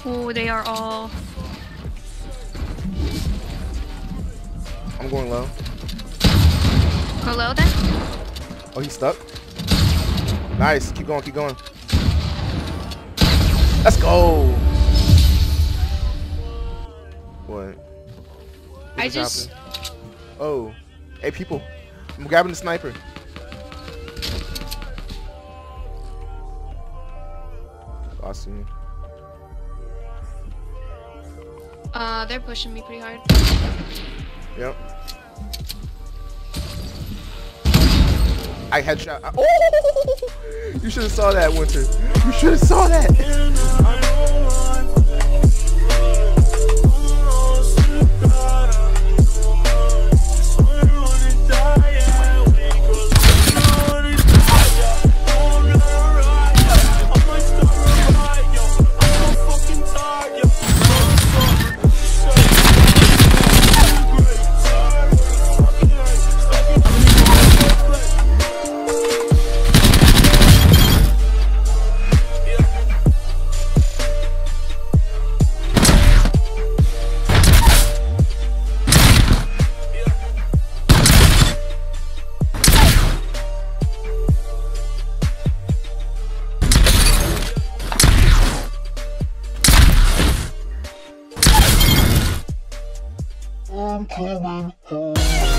Oh, they are all. I'm going low. Go low then? Oh, he's stuck. Nice. Keep going, keep going. Let's go. What? I just. Happened? Oh. Hey, people. I'm grabbing the sniper. I see you. They're pushing me pretty hard. Yep. I headshot. Oh! You should have saw that, Winter. You should have saw that. I'm coming home.